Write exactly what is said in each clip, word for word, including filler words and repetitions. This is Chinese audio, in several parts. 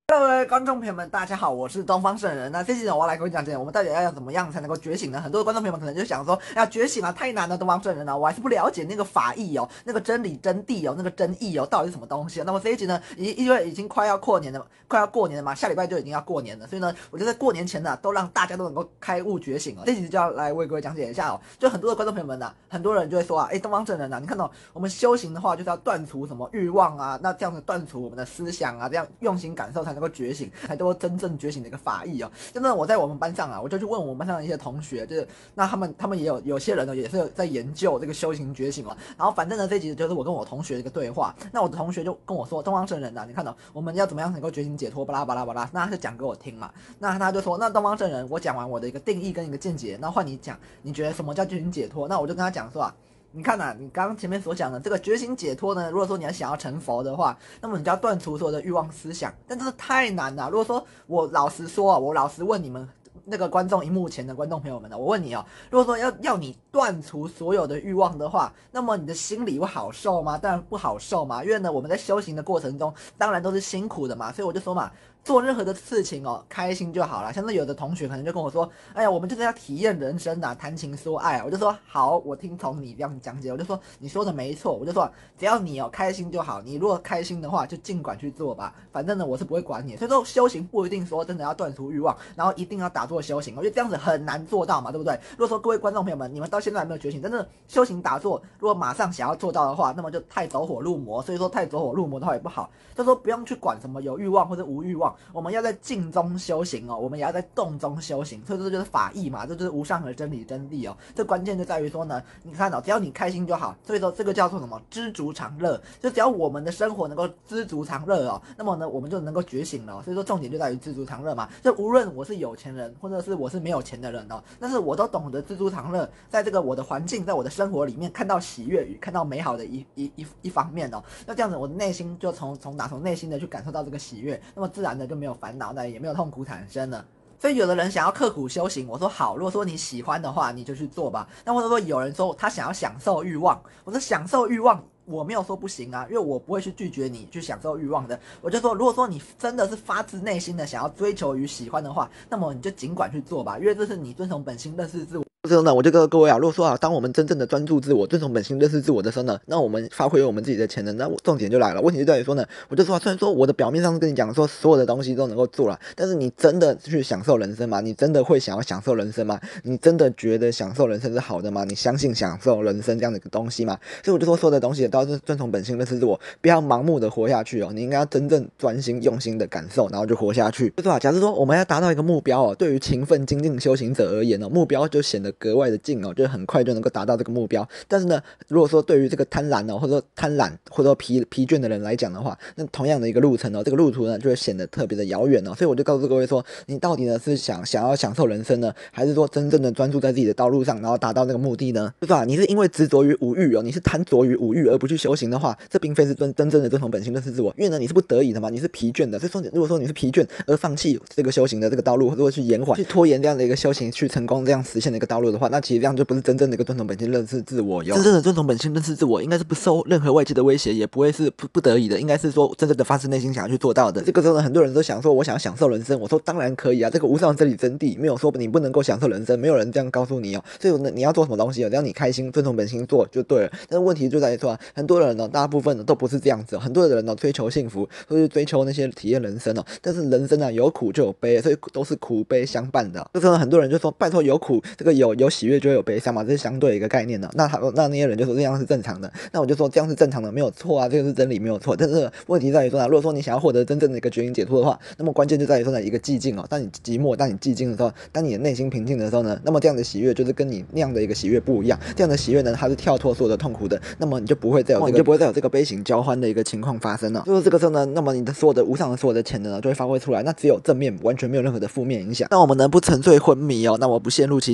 Hello，各位观众朋友们，大家好，我是东方圣人。那这期呢，我要来跟你讲讲，我们到底要怎么样才能够觉醒呢？很多的观众朋友们可能就想说，要觉醒啊，太难了，东方圣人啊，我还是不了解那个法义哦，那个真理真谛哦，那个真义哦，到底是什么东西啊？那么这一集呢，因因为已经快要过年了，快要过年了嘛，下礼拜就已经要过年了，所以呢，我就在过年前呢，都让大家都能够开悟觉醒哦。这集就要来为各位讲解一下哦，就很多的观众朋友们呢、啊，很多人就会说啊，哎，东方圣人啊，你看到、哦、我们修行的话，就是要断除什么欲望啊，那这样子断除我们的思想啊，这样用心感受才能够觉醒。才都真正觉醒的一个法义哦。真的，我在我们班上啊，我就去问我们班上的一些同学，就是那他们他们也有有些人呢，也是在研究这个修行觉醒了。然后反正呢，这集就是我跟我同学的一个对话。那我的同学就跟我说，东方圣人啊，你看到、哦、我们要怎么样能够觉醒解脱，巴拉巴拉巴拉。那他就讲给我听嘛。那他就说，那东方圣人，我讲完我的一个定义跟一个见解，那换你讲，你觉得什么叫觉醒解脱？那我就跟他讲说啊。你看啊，你刚刚前面所讲的这个觉醒解脱呢，如果说你要想要成佛的话，那么你就要断除所有的欲望思想，但这是太难了。如果说我老实说啊，我老实问你们那个观众荧幕前的观众朋友们呢，我问你哦，如果说要要你断除所有的欲望的话，那么你的心里会好受吗？当然不好受嘛，因为呢我们在修行的过程中，当然都是辛苦的嘛，所以我就说嘛。做任何的事情哦，开心就好了。像是有的同学可能就跟我说：“哎呀，我们就是要体验人生啊，谈情说爱啊。”我就说：“好，我听从你这样讲解。”我就说：“你说的没错。”我就说：“只要你哦开心就好，你如果开心的话，就尽管去做吧。反正呢，我是不会管你。”所以说，修行不一定说真的要断除欲望，然后一定要打坐修行。我觉得这样子很难做到嘛，对不对？如果说各位观众朋友们，你们到现在还没有觉醒，真的修行打坐，如果马上想要做到的话，那么就太走火入魔。所以说，太走火入魔的话也不好。就说不用去管什么有欲望或者无欲望，我们要在静中修行哦，我们也要在动中修行，所以这就是法义嘛，这就是无上的真理真谛哦。这关键就在于说呢，你看哦，只要你开心就好，所以说这个叫做什么？知足常乐。就只要我们的生活能够知足常乐哦，那么呢，我们就能够觉醒了、哦。所以说重点就在于知足常乐嘛。就无论我是有钱人，或者是我是没有钱的人哦，但是我都懂得知足常乐，在这个我的环境，在我的生活里面看到喜悦与看到美好的一一一一方面哦，那这样子我的内心就从从打从内心的去感受到这个喜悦，那么自然的就没有烦恼，那也没有痛苦产生了。所以有的人想要刻苦修行，我说好，如果说你喜欢的话，你就去做吧。那或者说有人说他想要享受欲望，我说享受欲望。我没有说不行啊，因为我不会去拒绝你去享受欲望的。我就说，如果说你真的是发自内心的想要追求与喜欢的话，那么你就尽管去做吧，因为这是你遵从本心认识自我。之后呢，我就跟各位啊，如果说啊，当我们真正的专注自我、遵从本心、认识自我的时候呢，那我们发挥我们自己的潜能，那重点就来了。问题就在于说呢，我就说、啊，虽然说我的表面上是跟你讲说所有的东西都能够做了，但是你真的去享受人生吗？你真的会想要享受人生吗？你真的觉得享受人生是好的吗？你相信享受人生这样的一个东西吗？所以我就说，所有的东西都是遵从本心、认识自我，不要盲目的活下去哦。你应该要真正专心、用心的感受，然后就活下去。就是啊，假设说我们要达到一个目标哦，对于勤奋精进修行者而言哦，目标就显得格外的近哦。就很快就能够达到这个目标，但是呢，如果说对于这个贪婪哦，或者说贪婪或者说疲疲倦的人来讲的话，那同样的一个路程哦，这个路途呢就会显得特别的遥远哦。所以我就告诉各位说，你到底呢是想想要享受人生呢，还是说真正的专注在自己的道路上，然后达到那个目的呢？就是啊，你是因为执着于五欲哦，你是贪着于五欲而不去修行的话，这并非是真真正的遵从本心认识自我，因为呢你是不得已的嘛，你是疲倦的。所以说，如果说你是疲倦而放弃这个修行的这个道路，或者去延缓、去拖延这样的一个修行，去成功这样实现的一个道路的话，那其实这样就不是真正的一个遵从本心认识自我哟。真正的遵从本心认识自我，应该是不受任何外界的威胁，也不会是不不得已的，应该是说真正的发自内心想要去做到的。这个时候呢，很多人都想说，我想要享受人生。我说当然可以啊，这个无上真理真谛没有说你不能够享受人生，没有人这样告诉你哦。所以呢，你要做什么东西哦，只要你开心，遵从本心做就对了。但是问题就在于说啊，很多人呢、哦，大部分呢都不是这样子、哦，很多人呢、哦、追求幸福，或是追求那些体验人生哦。但是人生啊，有苦就有悲，所以都是苦悲相伴的。这时候很多人就说，拜托有苦，这个有有喜悦就会有悲伤嘛，这是相对的一个概念呢。那他那那些人就说这样是正常的，那我就说这样是正常的，没有错啊，这个是真理没有错。但是问题在于说呢，如果说你想要获得真正的一个觉醒解脱的话，那么关键就在于说呢，一个寂静哦。当你寂寞，当你寂静的时候，当你的内心平静的时候呢，那么这样的喜悦就是跟你那样的一个喜悦不一样。这样的喜悦呢，它是跳脱所有的痛苦的，那么你就不会再有这个，你就不会再有这个悲喜交欢的一个情况发生了。就是这个时候呢，那么你的所有的无上的所有的潜能呢，就会发挥出来。那只有正面，完全没有任何的负面影响。那我们呢不沉醉昏迷哦，那我不陷入其中，那么我们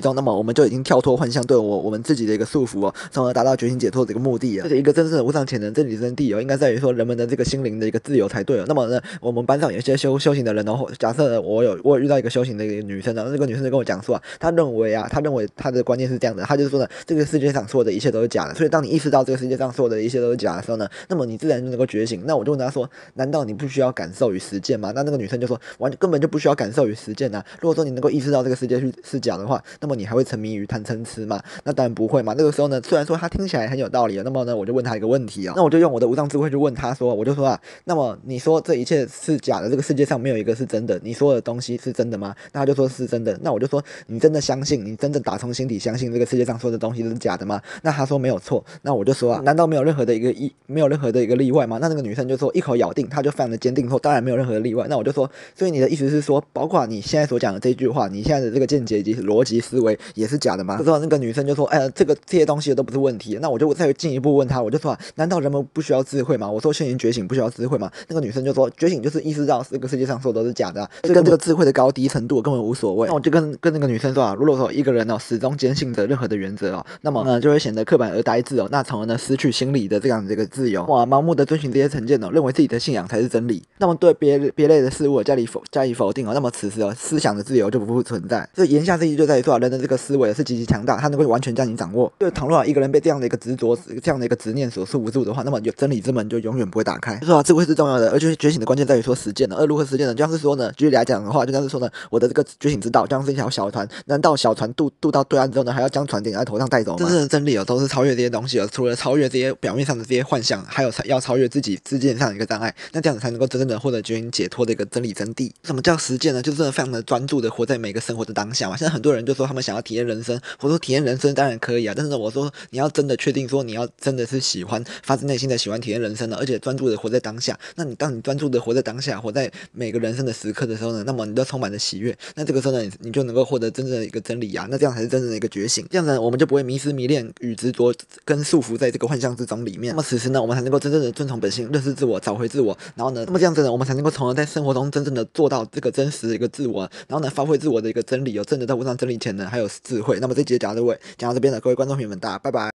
们就已经跳脱幻象对我我们自己的一个束缚哦，从而达到觉醒解脱的一个目的啊。而且一个真正的无上潜能真理真谛哦，应该在于说人们的这个心灵的一个自由才对哦。那么呢，我们班上有一些修修行的人哦，假设我有我有遇到一个修行的一个女生，然后这个女生就跟我讲说啊，她认为啊，她认为她的观念是这样的，她就是说呢，这个世界上所有的一切都是假的，所以当你意识到这个世界上所有的一切都是假的时候呢，那么你自然就能够觉醒。那我就问她说，难道你不需要感受与实践吗？那那个女生就说，完根本就不需要感受与实践啊。如果说你能够意识到这个世界是是假的话，那么你还会沉迷于贪嗔痴吗？那当然不会嘛。那个时候呢，虽然说她听起来很有道理，那么呢，我就问她一个问题啊、哦，那我就用我的无上智慧去问她说，我就说啊，那么你说这一切是假的，这个世界上没有一个是真的，你说的东西是真的吗？那她就说是真的。那我就说，你真的相信，你真的打从心底相信这个世界上说的东西都是假的吗？那她说没有错。那我就说啊，难道没有任何的一个一没有任何的一个例外吗？那那个女生就说一口咬定，她就非常的坚定说，当然没有任何的例外。那我就说，所以你的意思是说，包括你现在所讲的这句话，你现在的这个见解以及逻辑思维也是假的吗？这时候那个女生就说，哎呀，这个这些东西都不是问题。那我就再进一步问她，我就说啊，难道人们不需要智慧吗？我说现行觉醒不需要智慧吗？那个女生就说，觉醒就是意识到这个世界上所有都是假的、啊，跟这个智慧的高低程度根本无所谓。那我就跟跟那个女生说啊，如果说一个人哦始终坚信着任何的原则哦，那么呢就会显得刻板而呆滞哦，那从而呢失去心理的这样的一个自由，哇，盲目的遵循这些成见哦，认为自己的信仰才是真理，那么对别别类的事物加以否加以否定哦，那么此时哦思想的自由就不复存在。所以言下之意就在于说啊，人的这个思维是极其强大，他能够完全将你掌握。就倘若啊一个人被这样的一个执着、这样的一个执念所束缚住的话，那么有真理之门就永远不会打开。就说啊，智慧是重要的，而且觉醒的关键在于说实践的。而如何实践呢？就像是说呢，举例来讲的话，就像是说呢，我的这个觉醒之道，就像是一条小船，难道小船渡渡到对岸之后呢，还要将船顶在头上带走吗？真正的真理哦，都是超越这些东西哦，除了超越这些表面上的这些幻象，还有要超越自己之间上的一个障碍，那这样子才能够真正的获得觉醒解脱的一个真理真谛。什么叫实践呢？就是真的非常的专注的活在每个生活的当下嘛。现在很多人就说他们想要体验人生，我说体验人生当然可以啊，但是呢，我说你要真的确定说你要真的是喜欢，发自内心的喜欢体验人生的，而且专注的活在当下。那你当你专注的活在当下，活在每个人生的时刻的时候呢，那么你都充满着喜悦。那这个时候呢，你你就能够获得真正的一个真理啊。那这样才是真正的一个觉醒。这样子呢，我们就不会迷失迷恋与执着跟束缚在这个幻象之中里面。那么此时呢，我们才能够真正的遵从本性，认识自我，找回自我。然后呢，那么这样子呢，我们才能够从而在生活中真正的做到这个真实的一个自我，然后呢，发挥自我的一个真理，有正的在无上真理潜能，还有智慧。那么这集讲到这位，讲到这边了，各位观众朋友们，大家拜拜。